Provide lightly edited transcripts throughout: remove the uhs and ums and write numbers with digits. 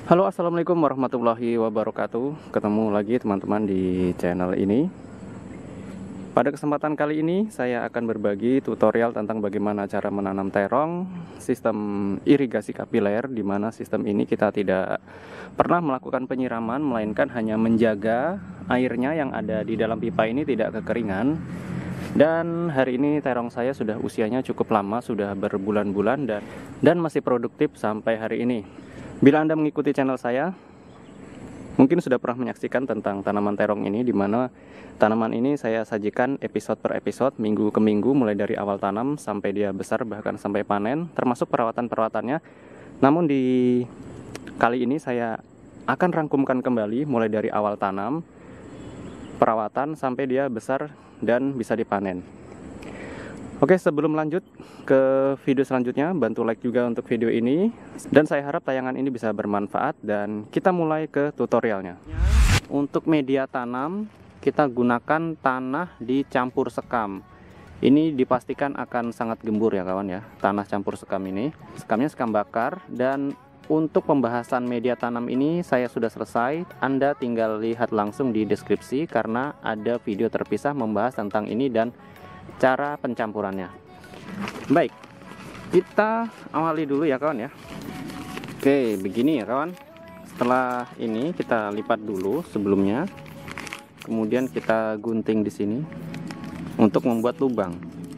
Halo, assalamualaikum warahmatullahi wabarakatuh. Ketemu lagi teman-teman di channel ini. Pada kesempatan kali ini saya akan berbagi tutorial tentang bagaimana cara menanam terong, sistem irigasi kapiler, di mana sistem ini kita tidak pernah melakukan penyiraman, melainkan hanya menjaga airnya yang ada di dalam pipa ini tidak kekeringan. Dan hari ini terong saya sudah usianya cukup lama, sudah berbulan-bulan dan masih produktif sampai hari ini. Bila Anda mengikuti channel saya, mungkin sudah pernah menyaksikan tentang tanaman terong ini, di mana tanaman ini saya sajikan episode per episode, minggu ke minggu, mulai dari awal tanam sampai dia besar, bahkan sampai panen, termasuk perawatan-perawatannya. Namun di kali ini saya akan rangkumkan kembali mulai dari awal tanam, perawatan, sampai dia besar dan bisa dipanen. Oke, sebelum lanjut ke video selanjutnya, bantu like juga untuk video ini. Dan saya harap tayangan ini bisa bermanfaat dan kita mulai ke tutorialnya. Untuk media tanam, kita gunakan tanah dicampur sekam. Ini dipastikan akan sangat gembur ya kawan ya, tanah campur sekam ini. Sekamnya sekam bakar. Dan untuk pembahasan media tanam ini saya sudah selesai. Anda tinggal lihat langsung di deskripsi karena ada video terpisah membahas tentang ini dan cara pencampurannya. Baik, kita awali dulu ya kawan ya. Oke, begini ya kawan. Setelah ini kita lipat dulu sebelumnya, kemudian kita gunting di sini untuk membuat lubang.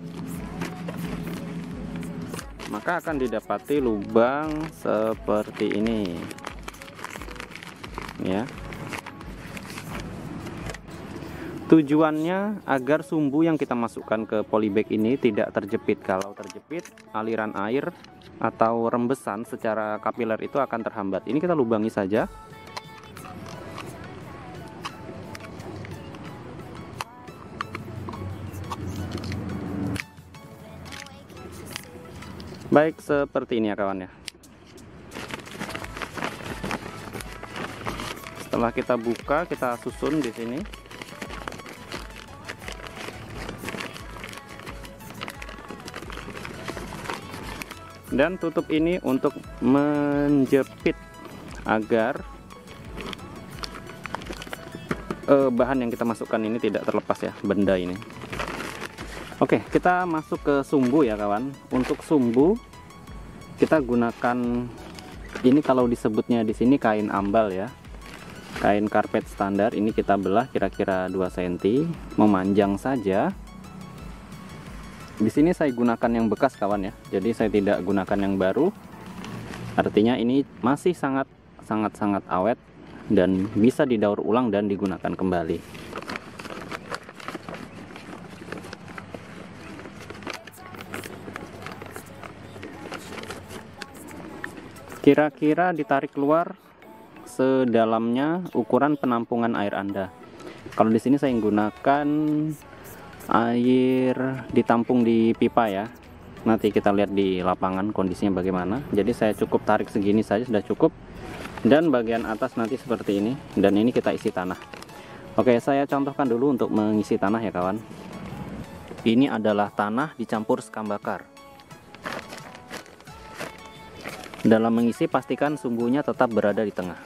Maka akan didapati lubang seperti ini ya. Tujuannya agar sumbu yang kita masukkan ke polybag ini tidak terjepit. Kalau terjepit, aliran air atau rembesan secara kapiler itu akan terhambat. Ini kita lubangi saja. Baik, seperti ini ya kawan ya. Setelah kita buka, kita susun di sini. Dan tutup ini untuk menjepit agar bahan yang kita masukkan ini tidak terlepas ya, benda ini. Oke, kita masuk ke sumbu ya kawan. Untuk sumbu kita gunakan ini, kalau disebutnya di sini kain ambal ya, kain karpet standar. Ini kita belah kira-kira 2 cm, memanjang saja. Di sini saya gunakan yang bekas kawan ya, jadi saya tidak gunakan yang baru. Artinya ini masih sangat awet dan bisa didaur ulang dan digunakan kembali. Kira-kira ditarik keluar sedalamnya ukuran penampungan air Anda. Kalau di sini saya gunakan air ditampung di pipa ya. Nanti kita lihat di lapangan kondisinya bagaimana. Jadi saya cukup tarik segini saja sudah cukup. Dan bagian atas nanti seperti ini. Dan ini kita isi tanah. Oke, saya contohkan dulu untuk mengisi tanah ya kawan. Ini adalah tanah dicampur sekam bakar. Dalam mengisi pastikan sumbunya tetap berada di tengah.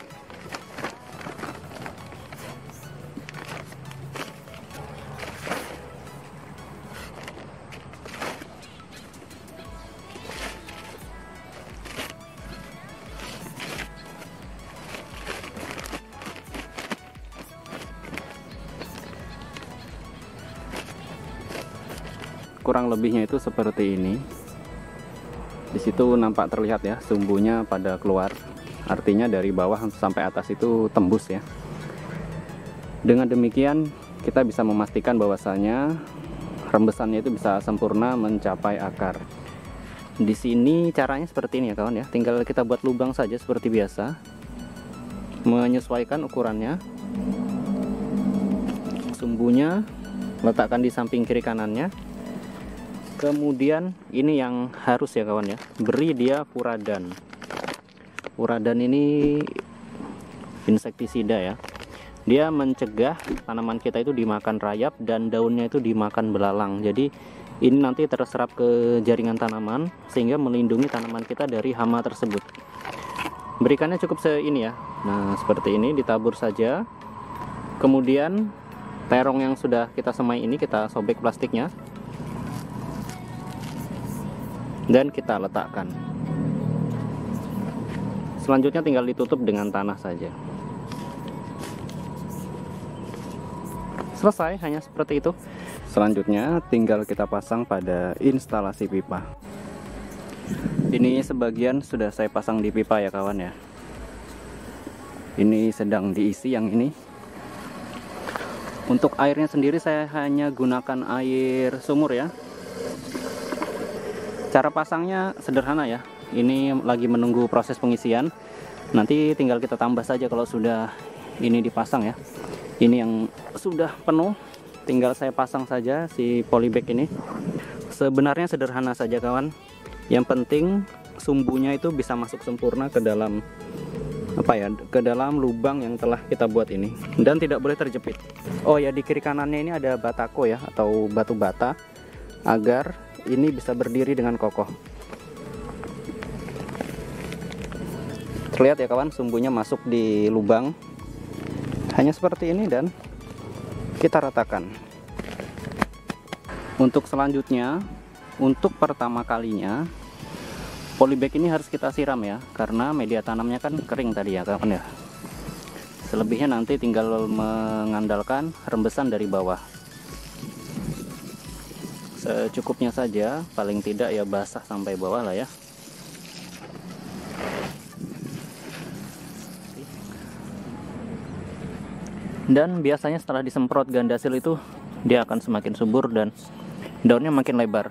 Kurang lebihnya itu seperti ini. Di situ nampak terlihat ya, sumbunya pada keluar. Artinya dari bawah sampai atas itu tembus ya. Dengan demikian kita bisa memastikan bahwasanya rembesannya itu bisa sempurna mencapai akar. Di sini caranya seperti ini ya kawan ya. Tinggal kita buat lubang saja seperti biasa. Menyesuaikan ukurannya. Sumbunya letakkan di samping kiri kanannya. Kemudian ini yang harus ya kawan ya, beri dia furadan. Furadan ini insektisida ya. Dia mencegah tanaman kita itu dimakan rayap dan daunnya itu dimakan belalang. Jadi ini nanti terserap ke jaringan tanaman sehingga melindungi tanaman kita dari hama tersebut. Berikannya cukup seini ya. Nah, seperti ini ditabur saja. Kemudian terong yang sudah kita semai ini kita sobek plastiknya dan kita letakkan. Selanjutnya tinggal ditutup dengan tanah saja. Selesai, hanya seperti itu. Selanjutnya tinggal kita pasang pada instalasi pipa. Ini sebagian sudah saya pasang di pipa ya kawan ya. Ini sedang diisi yang ini. Untuk airnya sendiri saya hanya gunakan air sumur ya. Cara pasangnya sederhana ya. Ini lagi menunggu proses pengisian. Nanti tinggal kita tambah saja kalau sudah ini dipasang ya. Ini yang sudah penuh, tinggal saya pasang saja si polybag ini. Sebenarnya sederhana saja kawan. Yang penting sumbunya itu bisa masuk sempurna ke dalam ke dalam lubang yang telah kita buat ini, dan tidak boleh terjepit. Oh ya, di kiri kanannya ini ada batako ya, atau batu bata, agar ini bisa berdiri dengan kokoh. Terlihat ya kawan, sumbunya masuk di lubang hanya seperti ini dan kita ratakan. Untuk selanjutnya, untuk pertama kalinya polybag ini harus kita siram ya, karena media tanamnya kan kering tadi ya kawan ya. Selebihnya nanti tinggal mengandalkan rembesan dari bawah. Secukupnya saja, paling tidak ya basah sampai bawah lah ya. Dan biasanya setelah disemprot gandasil itu dia akan semakin subur dan daunnya makin lebar.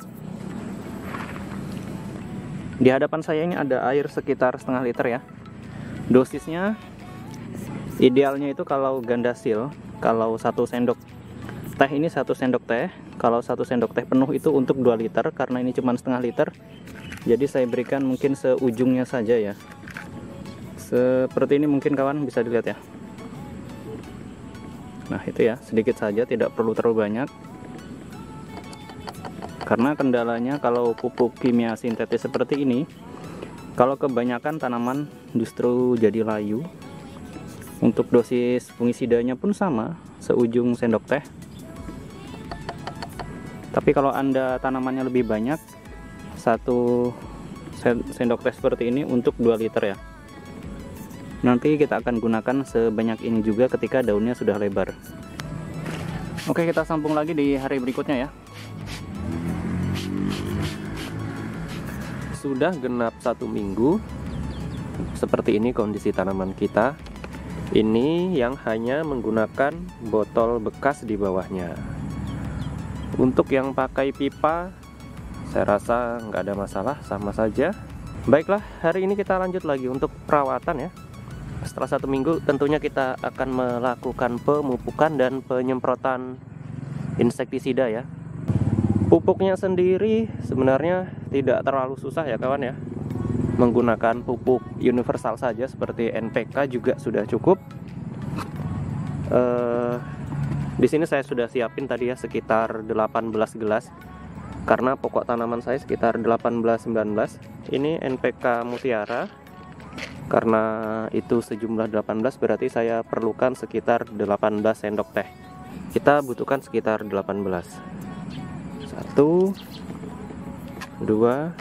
Di hadapan saya ini ada air sekitar setengah liter ya. Dosisnya idealnya itu kalau gandasil, kalau 1 sendok teh ini 1 sendok teh. Kalau 1 sendok teh penuh itu untuk 2 liter, karena ini cuma setengah liter. Jadi saya berikan mungkin seujungnya saja ya. Seperti ini mungkin kawan bisa dilihat ya. Nah itu ya, sedikit saja, tidak perlu terlalu banyak. Karena kendalanya kalau pupuk kimia sintetis seperti ini, kalau kebanyakan tanaman justru jadi layu. Untuk dosis fungisidanya pun sama, seujung sendok teh. Tapi kalau Anda tanamannya lebih banyak, 1 sendok teh seperti ini untuk 2 liter ya. Nanti kita akan gunakan sebanyak ini juga ketika daunnya sudah lebar. Oke, kita sambung lagi di hari berikutnya ya. Sudah genap 1 minggu. Seperti ini kondisi tanaman kita. Ini yang hanya menggunakan botol bekas di bawahnya. Untuk yang pakai pipa, saya rasa nggak ada masalah, sama saja. Baiklah, hari ini kita lanjut lagi untuk perawatan ya. Setelah 1 minggu tentunya kita akan melakukan pemupukan dan penyemprotan insektisida ya. Pupuknya sendiri sebenarnya tidak terlalu susah ya kawan ya. Menggunakan pupuk universal saja seperti NPK juga sudah cukup. Di sini saya sudah siapin tadi ya sekitar 18 gelas, karena pokok tanaman saya sekitar 18-19. Ini NPK Mutiara. Karena itu sejumlah 18, berarti saya perlukan sekitar 18 sendok teh. Kita butuhkan sekitar 18. 1 2 3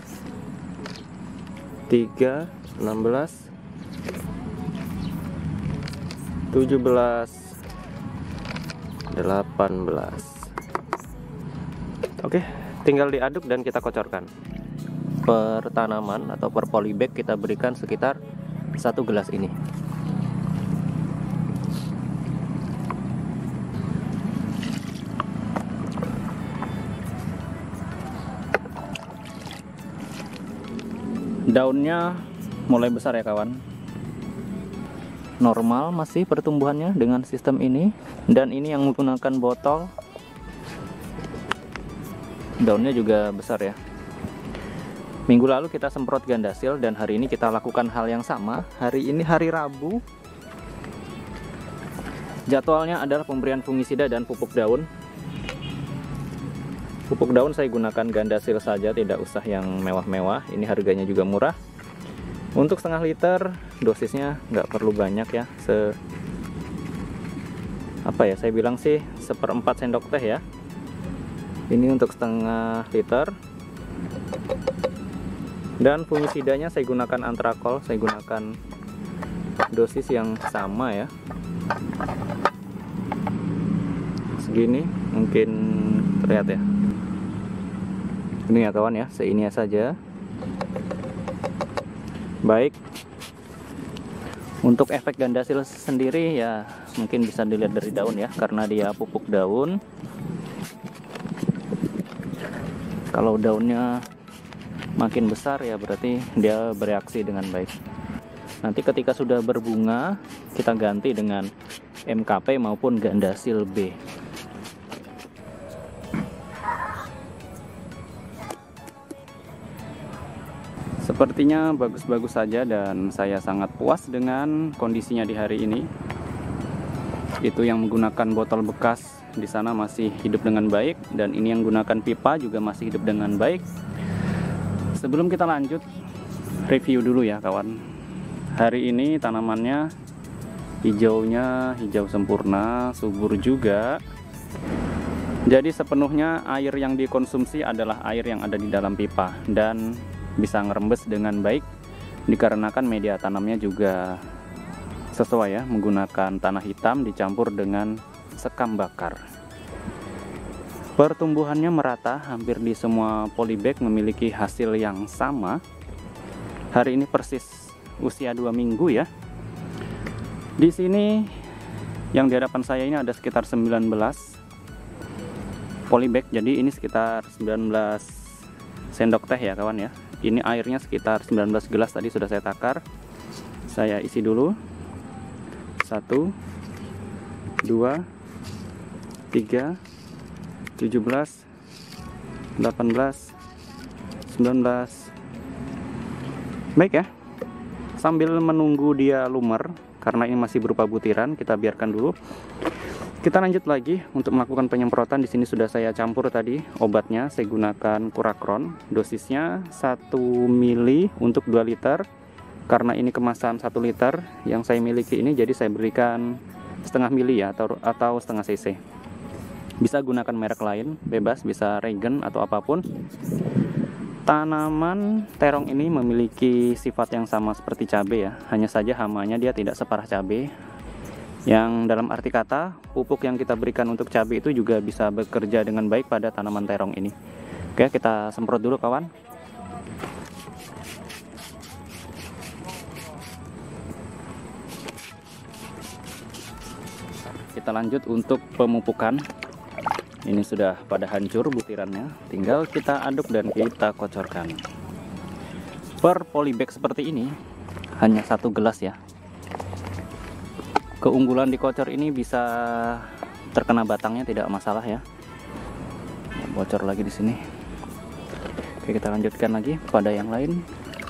16 17 18. Oke, tinggal diaduk dan kita kocorkan. Per tanaman atau per polybag kita berikan sekitar 1 gelas ini. Daunnya mulai besar ya kawan. Normal masih pertumbuhannya dengan sistem ini. Dan ini yang menggunakan botol, daunnya juga besar ya. Minggu lalu kita semprot gandasil dan hari ini kita lakukan hal yang sama. Hari ini hari Rabu. Jadwalnya adalah pemberian fungisida dan pupuk daun. Pupuk daun saya gunakan gandasil saja, tidak usah yang mewah-mewah. Ini harganya juga murah. Untuk setengah liter dosisnya nggak perlu banyak ya, saya bilang sih 1/4 sendok teh ya. Ini untuk setengah liter. Dan fungisidanya saya gunakan antrakol, saya gunakan dosis yang sama ya. Segini mungkin terlihat ya. Ini ya kawan ya, seini saja. Baik. Untuk efek gandasil sendiri ya mungkin bisa dilihat dari daun ya, karena dia pupuk daun. Kalau daunnya makin besar ya berarti dia bereaksi dengan baik. Nanti ketika sudah berbunga kita ganti dengan MKP maupun gandasil B. Sepertinya bagus-bagus saja dan saya sangat puas dengan kondisinya di hari ini. Itu yang menggunakan botol bekas di sana masih hidup dengan baik, dan ini yang menggunakan pipa juga masih hidup dengan baik. Sebelum kita lanjut, review dulu ya kawan. Hari ini tanamannya hijaunya hijau sempurna, subur juga. Jadi sepenuhnya air yang dikonsumsi adalah air yang ada di dalam pipa dan bisa ngerembes dengan baik, dikarenakan media tanamnya juga sesuai ya, menggunakan tanah hitam dicampur dengan sekam bakar. Pertumbuhannya merata, hampir di semua polybag memiliki hasil yang sama. Hari ini persis usia 2 minggu ya. Di sini yang di hadapan saya ini ada sekitar 19 polybag, jadi ini sekitar 19 sendok teh ya kawan ya. Ini airnya sekitar 19 gelas, tadi sudah saya takar. Saya isi dulu. 1 2 3 17 18 19. Baik ya. Sambil menunggu dia lumer, karena ini masih berupa butiran, kita biarkan dulu. Kita lanjut lagi untuk melakukan penyemprotan. Di sini sudah saya campur tadi obatnya. Saya gunakan Kurakron. Dosisnya 1 mili untuk 2 liter. Karena ini kemasan 1 liter yang saya miliki ini, jadi saya berikan setengah mili ya, atau setengah cc. Bisa gunakan merek lain, bebas, bisa Regen atau apapun. Tanaman terong ini memiliki sifat yang sama seperti cabai ya. Hanya saja hamanya dia tidak separah cabai. Yang dalam arti kata, pupuk yang kita berikan untuk cabai itu juga bisa bekerja dengan baik pada tanaman terong ini. Oke, kita semprot dulu kawan. Kita lanjut untuk pemupukan. Ini sudah pada hancur butirannya, tinggal kita aduk dan kita kocorkan. Per polybag seperti ini hanya 1 gelas ya. Keunggulan di kocor ini bisa terkena batangnya tidak masalah ya. Bocor lagi di sini. Oke, kita lanjutkan lagi pada yang lain.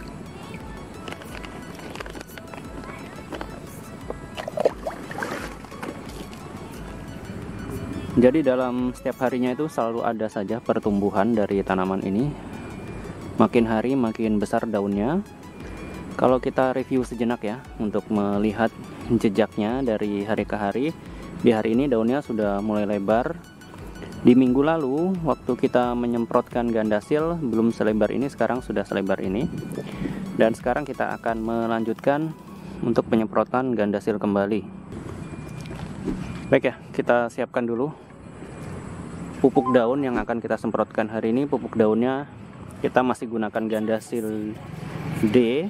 Jadi dalam setiap harinya itu selalu ada saja pertumbuhan dari tanaman ini. Makin hari makin besar daunnya. Kalau kita review sejenak ya, untuk melihat jejaknya dari hari ke hari. Di hari ini daunnya sudah mulai lebar. Di minggu lalu waktu kita menyemprotkan gandasil belum selebar ini, sekarang sudah selebar ini. Dan sekarang kita akan melanjutkan untuk penyemprotan gandasil kembali. Baik ya, kita siapkan dulu pupuk daun yang akan kita semprotkan hari ini. Pupuk daunnya kita masih gunakan gandasil D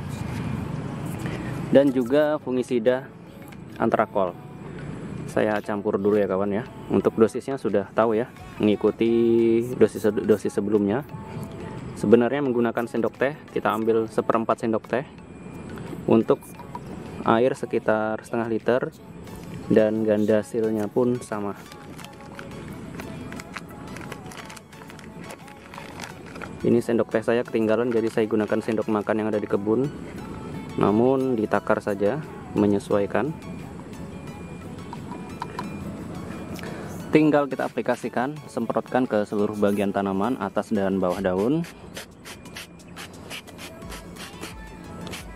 dan juga fungisida antrakol. Saya campur dulu ya kawan ya. Untuk dosisnya sudah tahu ya, mengikuti dosis sebelumnya. Sebenarnya menggunakan sendok teh, kita ambil 1/4 sendok teh. Untuk air sekitar setengah liter, dan gandasilnya pun sama. Ini sendok teh saya ketinggalan, jadi saya gunakan sendok makan yang ada di kebun. Namun ditakar saja, menyesuaikan. Tinggal kita aplikasikan, semprotkan ke seluruh bagian tanaman, atas dan bawah daun.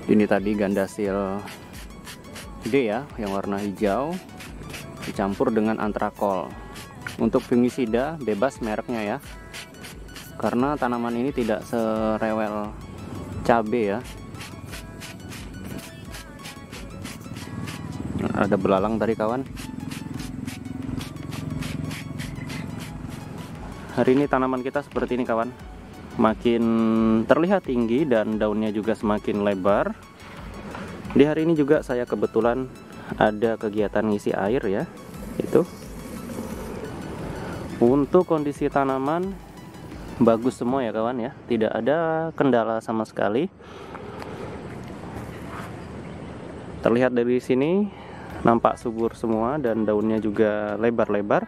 Ini tadi gandasil gede ya, yang warna hijau dicampur dengan antrakol. Untuk fungisida bebas mereknya ya, karena tanaman ini tidak serewel cabe ya. Ada belalang tadi kawan. Hari ini tanaman kita seperti ini kawan, makin terlihat tinggi dan daunnya juga semakin lebar. Di hari ini juga saya kebetulan ada kegiatan ngisi air ya. Itu untuk kondisi tanaman bagus semua ya kawan ya, tidak ada kendala sama sekali. Terlihat dari sini nampak subur semua dan daunnya juga lebar-lebar.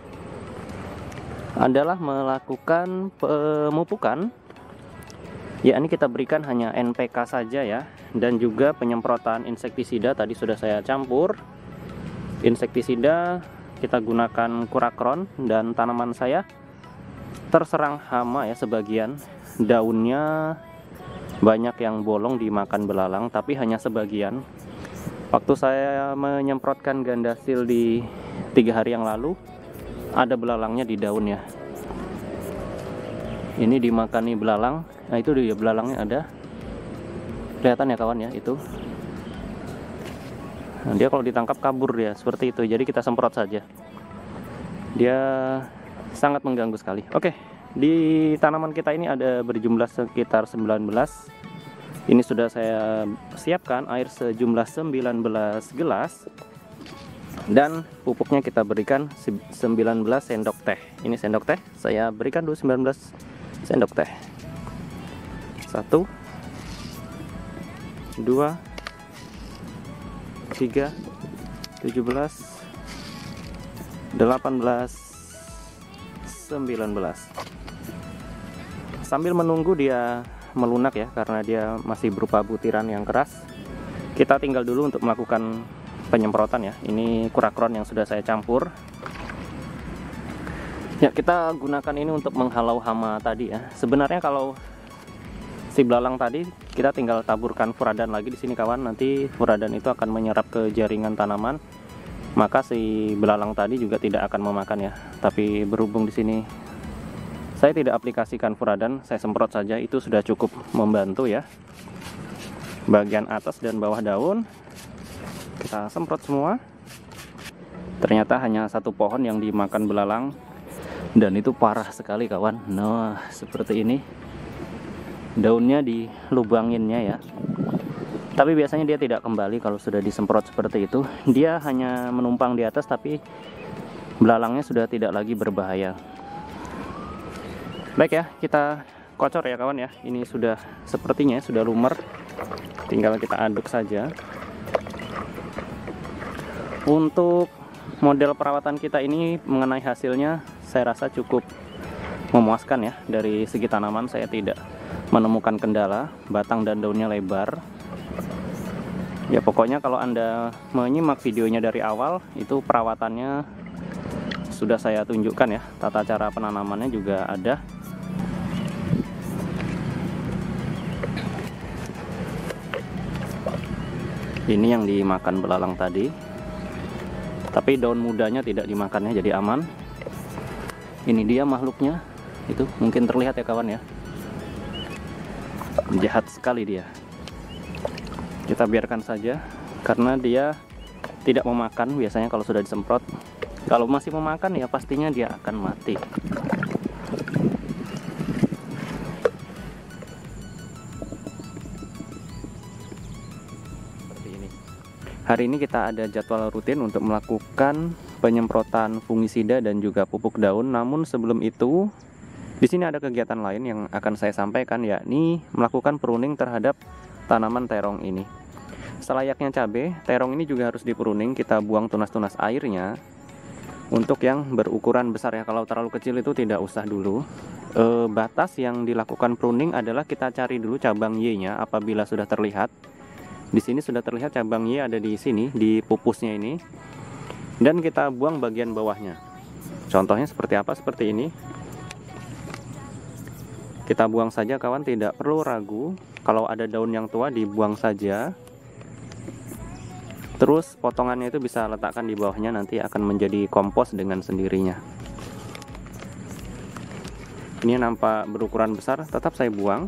Adalah melakukan pemupukan, yakni kita berikan hanya NPK saja ya, dan juga penyemprotan insektisida tadi sudah saya campur. Insektisida kita gunakan Kurakron, dan tanaman saya terserang hama ya, sebagian daunnya banyak yang bolong dimakan belalang, tapi hanya sebagian. Waktu saya menyemprotkan gandasil di 3 hari yang lalu, ada belalangnya di daunnya. Ini dimakani belalang. Nah itu dia belalangnya ada. Kelihatan ya kawan ya itu. Nah, dia kalau ditangkap kabur dia seperti itu. Jadi kita semprot saja. Dia sangat mengganggu sekali. Oke, di tanaman kita ini ada berjumlah sekitar 19. Ini sudah saya siapkan air sejumlah 19 gelas. Dan pupuknya kita berikan 19 sendok teh. Ini sendok teh, saya berikan dulu 19 sendok teh. 1 2 3 17 18 19. Sambil menunggu dia melunak ya, karena dia masih berupa butiran yang keras, kita tinggal dulu untuk melakukan penyemprotan ya. Ini Kurakron yang sudah saya campur. Ya, kita gunakan ini untuk menghalau hama tadi ya. Sebenarnya kalau si belalang tadi kita tinggal taburkan furadan lagi di sini kawan. Nanti furadan itu akan menyerap ke jaringan tanaman, maka si belalang tadi juga tidak akan memakan ya. Tapi berhubung di sini saya tidak aplikasikan furadan, saya semprot saja, itu sudah cukup membantu ya. Bagian atas dan bawah daun kita semprot semua. Ternyata hanya 1 pohon yang dimakan belalang, dan itu parah sekali kawan. Nah seperti ini daunnya dilubanginnya ya, tapi biasanya dia tidak kembali kalau sudah disemprot seperti itu. Dia hanya menumpang di atas, tapi belalangnya sudah tidak lagi berbahaya. Baik ya, kita kocor ya kawan ya. Ini sudah sepertinya sudah lumer, tinggal kita aduk saja. Untuk model perawatan kita ini mengenai hasilnya saya rasa cukup memuaskan ya. Dari segi tanaman saya tidak menemukan kendala, batang dan daunnya lebar. Ya pokoknya kalau Anda menyimak videonya dari awal, itu perawatannya sudah saya tunjukkan ya. Tata cara penanamannya juga ada. Ini yang dimakan belalang tadi, tapi daun mudanya tidak dimakannya, jadi aman. Ini dia makhluknya, itu mungkin terlihat ya kawan ya. Jahat sekali dia. Kita biarkan saja, karena dia tidak memakan biasanya kalau sudah disemprot. Kalau masih memakan ya pastinya dia akan mati. Seperti ini. Hari ini kita ada jadwal rutin untuk melakukan penyemprotan fungisida dan juga pupuk daun. Namun sebelum itu, di sini ada kegiatan lain yang akan saya sampaikan, yakni melakukan pruning terhadap tanaman terong ini. Selayaknya cabai, terong ini juga harus dipruning. Kita buang tunas-tunas airnya. Untuk yang berukuran besar ya, kalau terlalu kecil itu tidak usah dulu. Batas yang dilakukan pruning adalah kita cari dulu cabang Y-nya. Apabila sudah terlihat, di sini sudah terlihat cabang Y ada di sini, di pupusnya ini. Dan kita buang bagian bawahnya. Contohnya seperti apa? Seperti ini. Kita buang saja kawan, tidak perlu ragu. Kalau ada daun yang tua dibuang saja. Terus potongannya itu bisa letakkan di bawahnya, nanti akan menjadi kompos dengan sendirinya. Ini nampak berukuran besar, tetap saya buang.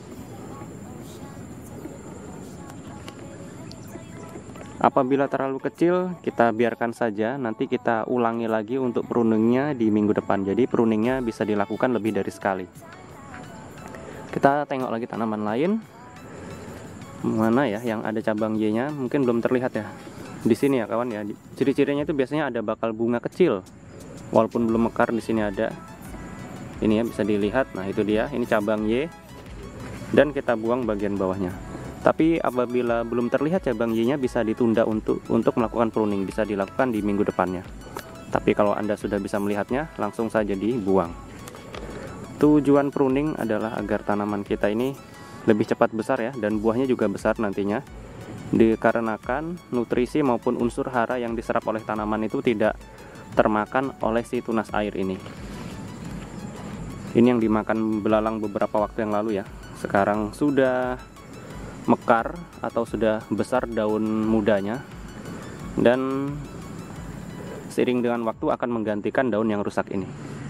Apabila terlalu kecil, kita biarkan saja. Nanti kita ulangi lagi untuk pruningnya di minggu depan. Jadi pruningnya bisa dilakukan lebih dari sekali. Kita tengok lagi tanaman lain. Mana ya yang ada cabang Y-nya? Mungkin belum terlihat ya. Di sini ya kawan ya. Ciri-cirinya itu biasanya ada bakal bunga kecil. Walaupun belum mekar, di sini ada. Ini ya bisa dilihat. Nah itu dia. Ini cabang Y. Dan kita buang bagian bawahnya. Tapi apabila belum terlihat cabang Y-nya, bisa ditunda untuk melakukan pruning, bisa dilakukan di minggu depannya. Tapi kalau Anda sudah bisa melihatnya, langsung saja dibuang. Tujuan pruning adalah agar tanaman kita ini lebih cepat besar ya, dan buahnya juga besar nantinya. Dikarenakan nutrisi maupun unsur hara yang diserap oleh tanaman itu tidak termakan oleh si tunas air ini. Ini yang dimakan belalang beberapa waktu yang lalu ya. Sekarang sudah mekar atau sudah besar daun mudanya, dan seiring dengan waktu akan menggantikan daun yang rusak ini.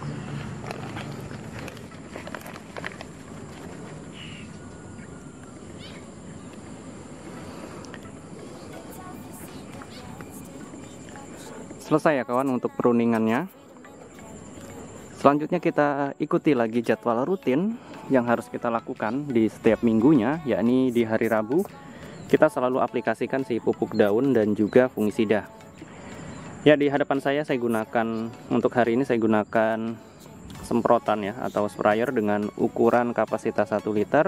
Selesai ya kawan untuk pruningannya. Selanjutnya kita ikuti lagi jadwal rutin yang harus kita lakukan di setiap minggunya, yakni di hari Rabu kita selalu aplikasikan si pupuk daun dan juga fungisida. Ya, di hadapan saya gunakan untuk hari ini, saya gunakan semprotan ya atau sprayer dengan ukuran kapasitas 1 liter.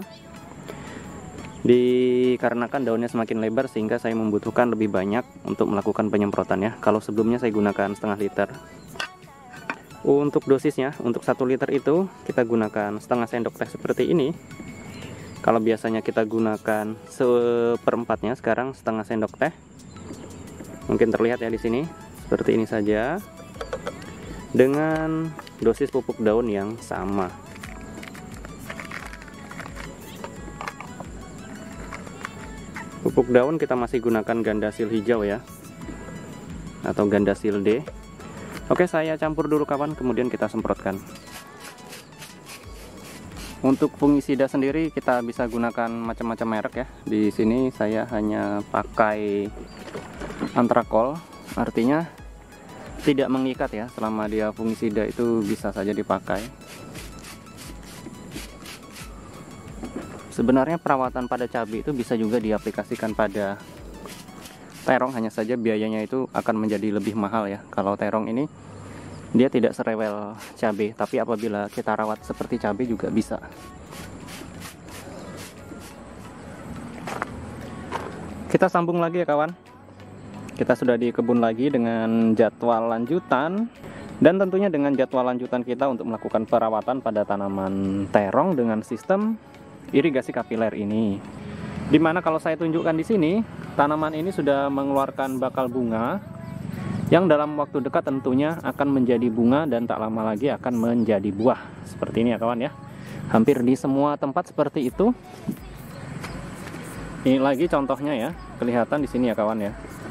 Dikarenakan daunnya semakin lebar sehingga saya membutuhkan lebih banyak untuk melakukan penyemprotan ya. Kalau sebelumnya saya gunakan setengah liter. Untuk dosisnya, untuk 1 liter itu kita gunakan setengah sendok teh seperti ini. Kalau biasanya kita gunakan seperempatnya, sekarang setengah sendok teh. Mungkin terlihat ya di sini, seperti ini saja. Dengan dosis pupuk daun yang sama. Pupuk daun kita masih gunakan gandasil hijau ya, atau gandasil D. Oke, saya campur dulu kawan, kemudian kita semprotkan. Untuk fungisida sendiri kita bisa gunakan macam-macam merek ya. Di sini saya hanya pakai Antrakol, artinya tidak mengikat ya. Selama dia fungisida itu bisa saja dipakai. Sebenarnya perawatan pada cabai itu bisa juga diaplikasikan pada terong, hanya saja biayanya itu akan menjadi lebih mahal ya. Kalau terong ini dia tidak serewel cabai, tapi apabila kita rawat seperti cabai juga bisa. Kita sambung lagi ya kawan. Kita sudah di kebun lagi dengan jadwal lanjutan, dan tentunya dengan jadwal lanjutan kita untuk melakukan perawatan pada tanaman terong dengan sistem irigasi kapiler ini. Dimana kalau saya tunjukkan di sini, tanaman ini sudah mengeluarkan bakal bunga yang dalam waktu dekat tentunya akan menjadi bunga dan tak lama lagi akan menjadi buah. Seperti ini ya kawan ya. Hampir di semua tempat seperti itu. Ini lagi contohnya ya, kelihatan di sini ya kawan ya.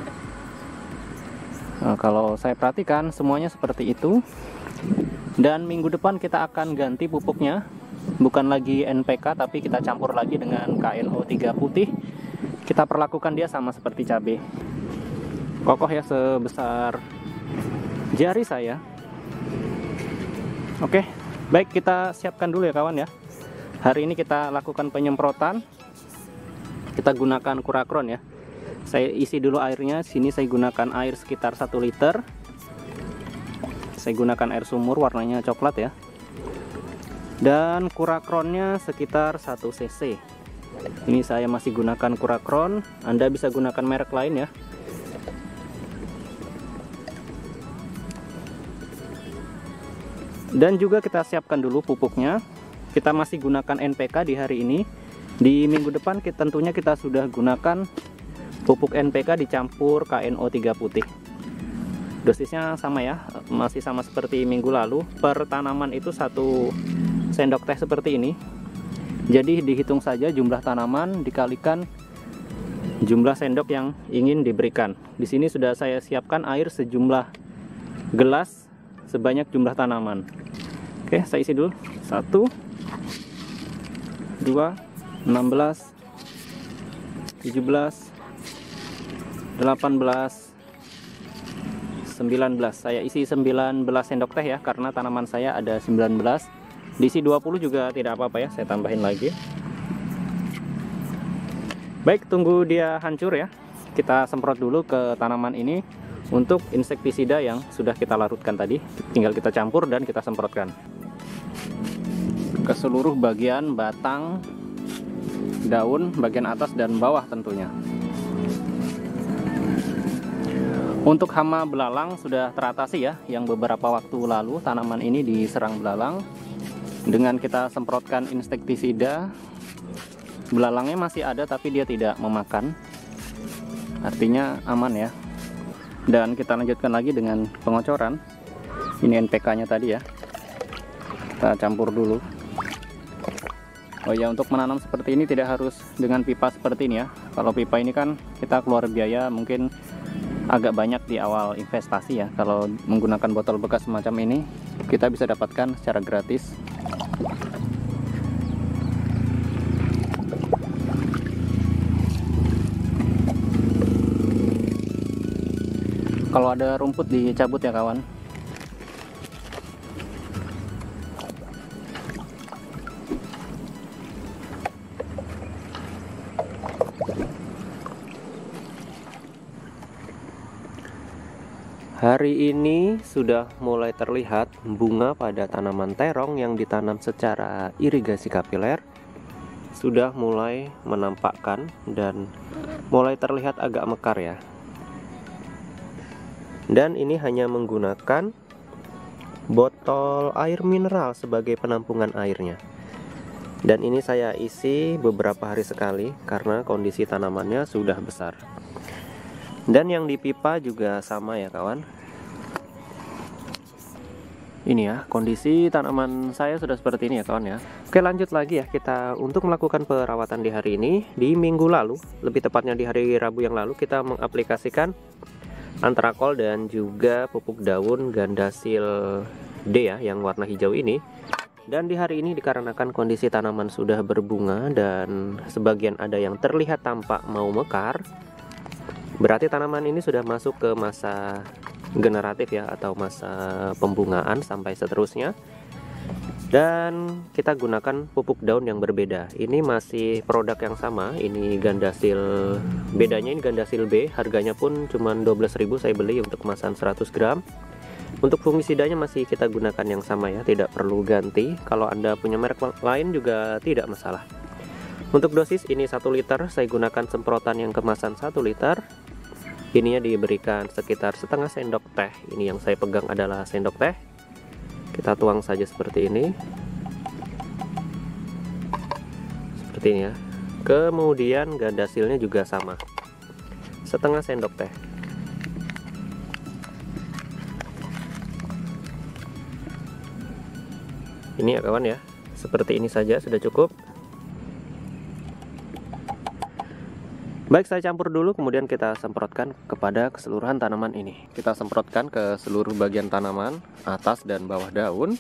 Nah, kalau saya perhatikan semuanya seperti itu. Dan minggu depan kita akan ganti pupuknya. Bukan lagi NPK, tapi kita campur lagi dengan KNO3 putih. Kita perlakukan dia sama seperti cabai. Kokoh ya, sebesar jari saya. Oke, baik, kita siapkan dulu ya kawan ya. Hari ini kita lakukan penyemprotan. Kita gunakan Kurakron ya. Saya isi dulu airnya. Sini saya gunakan air sekitar 1 liter. Saya gunakan air sumur warnanya coklat ya. Dan Kurakronnya sekitar 1 cc. Ini saya masih gunakan Kurakron. Anda bisa gunakan merek lain ya. Dan juga kita siapkan dulu pupuknya. Kita masih gunakan NPK di hari ini. Di minggu depan tentunya kita sudah gunakan pupuk NPK dicampur KNO3 putih. Dosisnya sama ya, masih sama seperti minggu lalu. Per tanaman itu 1 sendok teh seperti ini. Jadi dihitung saja jumlah tanaman dikalikan jumlah sendok yang ingin diberikan. Di sini sudah saya siapkan air sejumlah gelas sebanyak jumlah tanaman. Oke, saya isi dulu. 1, 2, 16, 17, 18, 19. Saya isi 19 sendok teh ya, karena tanaman saya ada 19. Diisi 20 juga tidak apa-apa ya, saya tambahin lagi. Baik, tunggu dia hancur ya. Kita semprot dulu ke tanaman ini untuk insektisida yang sudah kita larutkan tadi. Tinggal kita campur dan kita semprotkan ke seluruh bagian batang, daun, bagian atas dan bawah tentunya. Untuk hama belalang sudah teratasi ya, yang beberapa waktu lalu tanaman ini diserang belalang. Dengan kita semprotkan insektisida, belalangnya masih ada tapi dia tidak memakan, artinya aman ya. Dan kita lanjutkan lagi dengan pengocoran. Ini NPK nya tadi ya, kita campur dulu. Oh ya, untuk menanam seperti ini tidak harus dengan pipa seperti ini ya. Kalau pipa ini kan kita keluar biaya mungkin agak banyak di awal investasi ya. Kalau menggunakan botol bekas semacam ini, kita bisa dapatkan secara gratis. Kalau ada rumput dicabut ya kawan. Hari ini sudah mulai terlihat bunga pada tanaman terong yang ditanam secara irigasi kapiler. Sudah mulai menampakkan dan mulai terlihat agak mekar ya. Dan ini hanya menggunakan botol air mineral sebagai penampungan airnya. Dan ini saya isi beberapa hari sekali karena kondisi tanamannya sudah besar. Dan yang di pipa juga sama ya kawan. Ini ya, kondisi tanaman saya sudah seperti ini ya kawan ya. Oke, lanjut lagi ya, kita untuk melakukan perawatan di hari ini. Di minggu lalu, lebih tepatnya di hari Rabu yang lalu, kita mengaplikasikan antrakol dan juga pupuk daun Gandasil D ya, yang warna hijau ini. Dan di hari ini dikarenakan kondisi tanaman sudah berbunga dan sebagian ada yang terlihat tampak mau mekar, berarti tanaman ini sudah masuk ke masa generatif ya, atau masa pembungaan sampai seterusnya. Dan kita gunakan pupuk daun yang berbeda. Ini masih produk yang sama, ini Gandasil, bedanya ini Gandasil B, harganya pun cuma 12.000 saya beli untuk kemasan 100 gram. Untuk fungisidanya masih kita gunakan yang sama ya, tidak perlu ganti. Kalau Anda punya merek lain juga tidak masalah. Untuk dosis ini 1 liter, saya gunakan semprotan yang kemasan 1 liter. Ininya diberikan sekitar setengah sendok teh. Ini yang saya pegang adalah sendok teh. Kita tuang saja seperti ini. Seperti ini ya. Kemudian Gandasilnya juga sama. Setengah sendok teh. Ini ya kawan ya. Seperti ini saja sudah cukup. Baik, saya campur dulu, kemudian kita semprotkan kepada keseluruhan tanaman ini. Kita semprotkan ke seluruh bagian tanaman, atas dan bawah daun.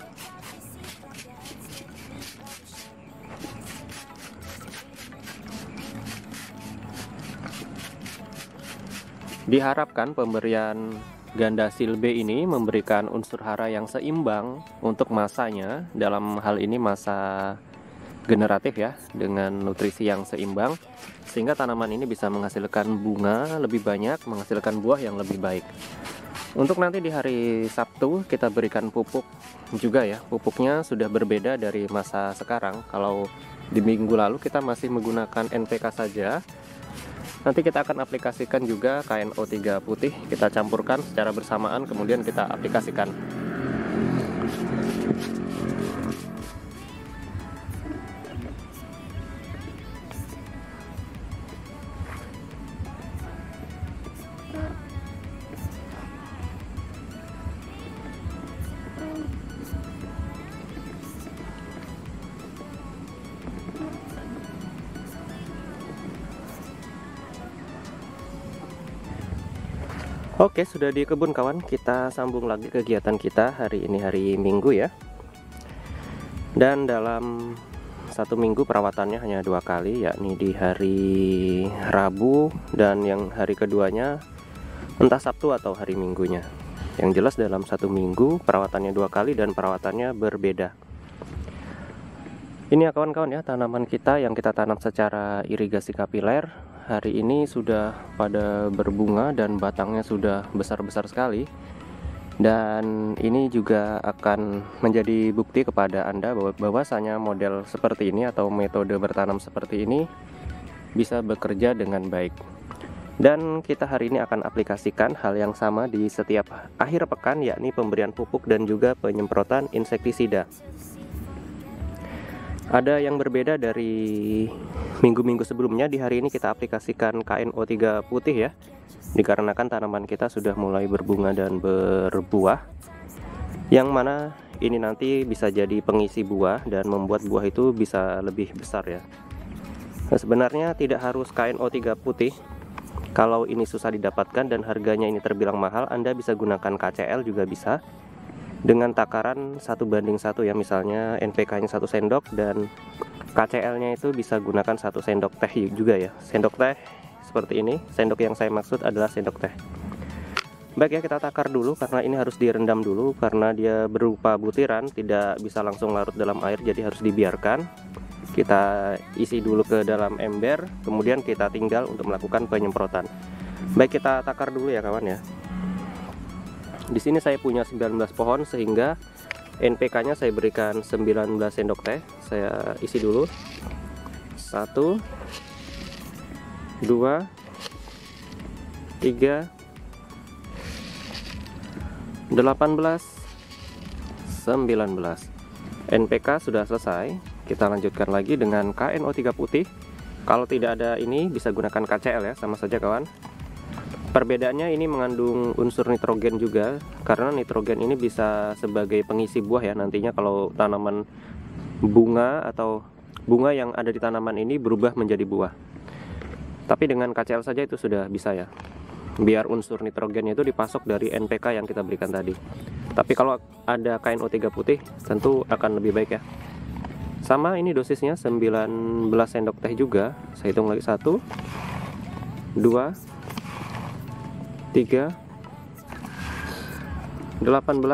Diharapkan pemberian Gandasil B ini memberikan unsur hara yang seimbang untuk masanya, dalam hal ini masa generatif ya, dengan nutrisi yang seimbang, sehingga tanaman ini bisa menghasilkan bunga lebih banyak, menghasilkan buah yang lebih baik. Untuk nanti di hari Sabtu kita berikan pupuk juga ya. Pupuknya sudah berbeda dari masa sekarang. Kalau di minggu lalu kita masih menggunakan NPK saja, nanti kita akan aplikasikan juga KNO3 putih. Kita campurkan secara bersamaan, kemudian kita aplikasikan. Oke, sudah di kebun kawan, kita sambung lagi kegiatan kita hari ini, hari Minggu ya. Dan dalam satu minggu perawatannya hanya 2 kali, yakni di hari Rabu dan yang hari keduanya entah Sabtu atau hari Minggunya. Yang jelas dalam satu minggu perawatannya 2 kali dan perawatannya berbeda. Ini ya kawan-kawan ya, tanaman kita yang kita tanam secara irigasi kapiler hari ini sudah pada berbunga dan batangnya sudah besar-besar sekali. Dan ini juga akan menjadi bukti kepada Anda bahwasanya model seperti ini atau metode bertanam seperti ini bisa bekerja dengan baik. Dan kita hari ini akan aplikasikan hal yang sama di setiap akhir pekan, yakni pemberian pupuk dan juga penyemprotan insektisida. Ada yang berbeda dari minggu-minggu sebelumnya. Di hari ini kita aplikasikan KNO3 putih ya, dikarenakan tanaman kita sudah mulai berbunga dan berbuah, yang mana ini nanti bisa jadi pengisi buah dan membuat buah itu bisa lebih besar ya. Nah, sebenarnya tidak harus KNO3 putih. Kalau ini susah didapatkan dan harganya ini terbilang mahal, Anda bisa gunakan KCL juga bisa, dengan takaran 1:1 ya. Misalnya NPK nya 1 sendok dan KCL nya itu bisa gunakan 1 sendok teh juga ya. Sendok teh seperti ini, sendok yang saya maksud adalah sendok teh. Baik ya, kita takar dulu karena ini harus direndam dulu karena dia berupa butiran, tidak bisa langsung larut dalam air, jadi harus dibiarkan. Kita isi dulu ke dalam ember, kemudian kita tinggal untuk melakukan penyemprotan. Baik, kita takar dulu ya kawan ya. Di sini saya punya 19 pohon sehingga NPK-nya saya berikan 19 sendok teh. Saya isi dulu. 1 2 3 18 19. NPK sudah selesai. Kita lanjutkan lagi dengan KNO3 putih. Kalau tidak ada ini bisa gunakan KCL ya, sama saja kawan. Perbedaannya ini mengandung unsur nitrogen juga, karena nitrogen ini bisa sebagai pengisi buah ya nantinya kalau tanaman bunga atau bunga yang ada di tanaman ini berubah menjadi buah. Tapi dengan KCL saja itu sudah bisa ya, biar unsur nitrogennya itu dipasok dari NPK yang kita berikan tadi. Tapi kalau ada KNO3 putih tentu akan lebih baik ya. Sama ini dosisnya 19 sendok teh juga. Saya hitung lagi 1 2 3 18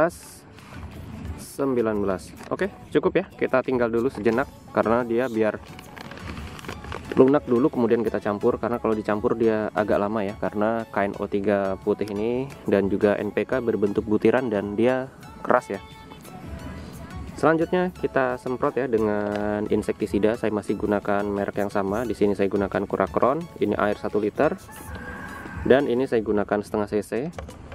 19. Oke, cukup ya. Kita tinggal dulu sejenak karena dia biar lunak dulu, kemudian kita campur. Karena kalau dicampur dia agak lama ya, karena KNO3 putih ini dan juga NPK berbentuk butiran dan dia keras ya. Selanjutnya kita semprot ya dengan insektisida. Saya masih gunakan merek yang sama. Di sini saya gunakan Kurakron. Ini air 1 liter. Dan ini saya gunakan setengah cc.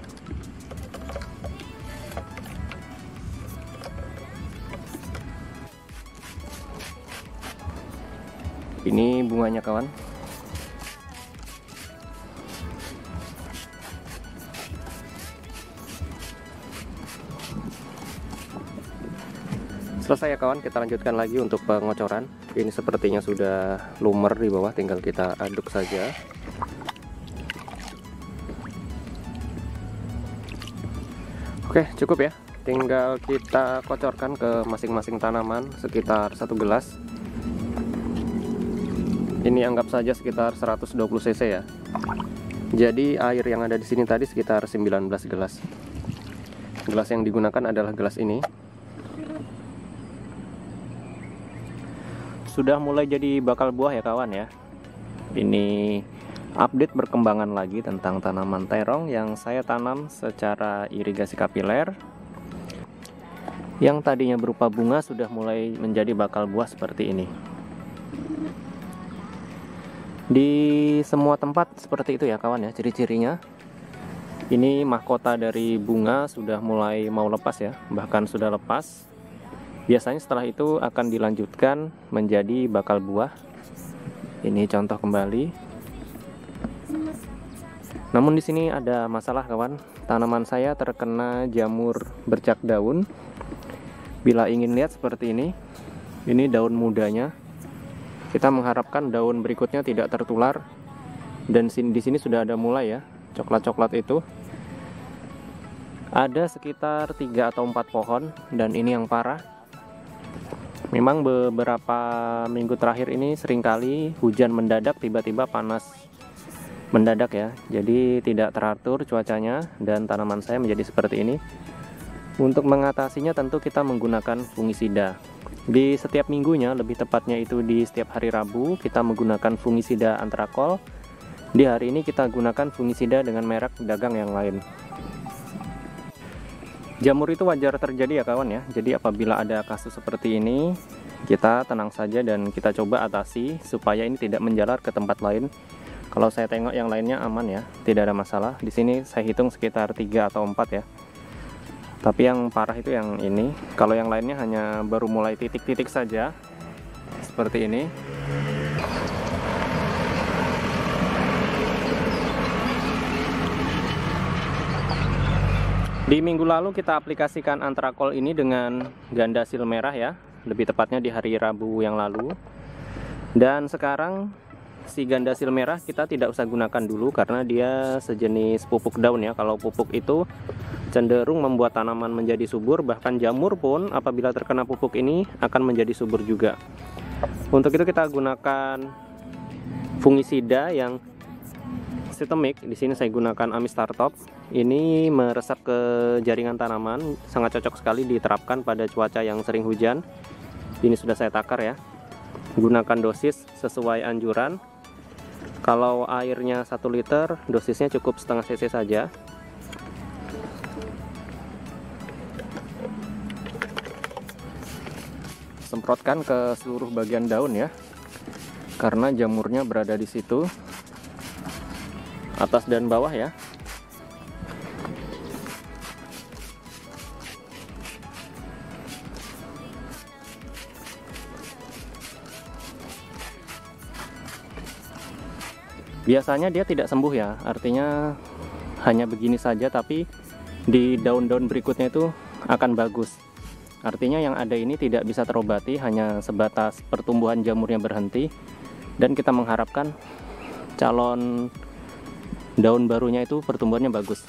Ini bunganya kawan. Selesai ya kawan, kita lanjutkan lagi untuk pengocoran. Ini sepertinya sudah lumer di bawah, tinggal kita aduk saja. Oke, cukup ya. Tinggal kita kocorkan ke masing-masing tanaman sekitar 1 gelas. Ini anggap saja sekitar 120 cc ya. Jadi air yang ada di sini tadi sekitar 19 gelas. Gelas yang digunakan adalah gelas ini. Sudah mulai jadi bakal buah ya kawan ya. Ini update perkembangan lagi tentang tanaman terong yang saya tanam secara irigasi kapiler. Yang tadinya berupa bunga sudah mulai menjadi bakal buah seperti ini. Di semua tempat seperti itu ya kawan ya ciri-cirinya. Ini mahkota dari bunga sudah mulai mau lepas ya, bahkan sudah lepas. Biasanya setelah itu akan dilanjutkan menjadi bakal buah. Ini contoh kembali. Namun di sini ada masalah kawan. Tanaman saya terkena jamur bercak daun. Bila ingin lihat seperti ini daun mudanya. Kita mengharapkan daun berikutnya tidak tertular. Dan di sini sudah ada mulai ya, coklat-coklat itu. Ada sekitar 3 atau 4 pohon, dan ini yang parah. Memang beberapa minggu terakhir ini seringkali hujan mendadak, tiba-tiba panas mendadak ya. Jadi tidak teratur cuacanya dan tanaman saya menjadi seperti ini. Untuk mengatasinya tentu kita menggunakan fungisida. Di setiap minggunya, lebih tepatnya itu di setiap hari Rabu, kita menggunakan fungisida Antrakol. Di hari ini kita gunakan fungisida dengan merek dagang yang lain. Jamur itu wajar terjadi ya kawan ya. Jadi apabila ada kasus seperti ini, kita tenang saja dan kita coba atasi supaya ini tidak menjalar ke tempat lain. Kalau saya tengok yang lainnya aman ya, tidak ada masalah. Di sini saya hitung sekitar 3 atau 4 ya. Tapi yang parah itu yang ini. Kalau yang lainnya hanya baru mulai titik-titik saja, seperti ini. Di minggu lalu kita aplikasikan Antrakol ini dengan gandasil merah ya, lebih tepatnya di hari Rabu yang lalu. Dan sekarang si gandasil merah kita tidak usah gunakan dulu karena dia sejenis pupuk daun ya. Kalau pupuk itu cenderung membuat tanaman menjadi subur, bahkan jamur pun apabila terkena pupuk ini akan menjadi subur juga. Untuk itu kita gunakan fungisida yang sistemik. Di sini saya gunakan Amistar Top. Ini meresap ke jaringan tanaman, sangat cocok sekali diterapkan pada cuaca yang sering hujan. Ini sudah saya takar ya. Gunakan dosis sesuai anjuran. Kalau airnya 1 liter, dosisnya cukup setengah cc saja. Semprotkan ke seluruh bagian daun ya, karena jamurnya berada di situ, atas dan bawah ya. Biasanya dia tidak sembuh ya, artinya hanya begini saja, tapi di daun-daun berikutnya itu akan bagus. Artinya yang ada ini tidak bisa terobati, hanya sebatas pertumbuhan jamurnya berhenti, dan kita mengharapkan calon daun barunya itu pertumbuhannya bagus.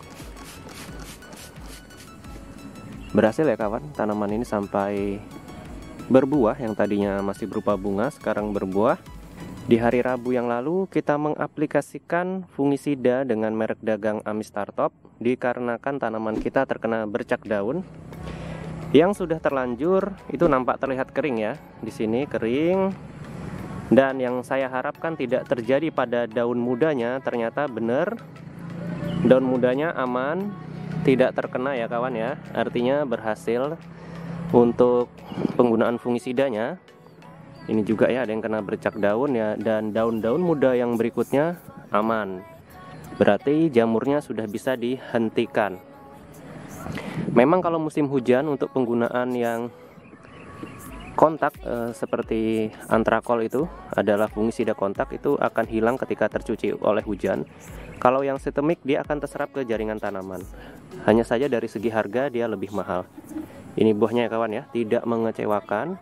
Berhasil ya kawan, tanaman ini sampai berbuah. Yang tadinya masih berupa bunga sekarang berbuah. Di hari Rabu yang lalu kita mengaplikasikan fungisida dengan merek dagang Amistar Top dikarenakan tanaman kita terkena bercak daun. Yang sudah terlanjur itu nampak terlihat kering ya. Di sini kering. Dan yang saya harapkan tidak terjadi pada daun mudanya ternyata benar. Daun mudanya aman, tidak terkena ya kawan ya. Artinya berhasil untuk penggunaan fungisidanya. Ini juga ya ada yang kena bercak daun ya, dan daun-daun muda yang berikutnya aman. Berarti jamurnya sudah bisa dihentikan. Memang kalau musim hujan untuk penggunaan yang kontak seperti Antrakol itu adalah fungisida kontak, itu akan hilang ketika tercuci oleh hujan. Kalau yang sistemik dia akan terserap ke jaringan tanaman. Hanya saja dari segi harga dia lebih mahal. Ini buahnya ya kawan ya, tidak mengecewakan.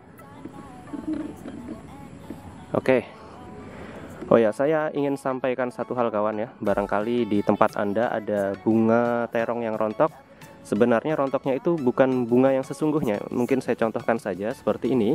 Oke. Oh ya, saya ingin sampaikan satu hal kawan ya. Barangkali di tempat Anda ada bunga terong yang rontok. Sebenarnya rontoknya itu bukan bunga yang sesungguhnya. Mungkin saya contohkan saja seperti ini.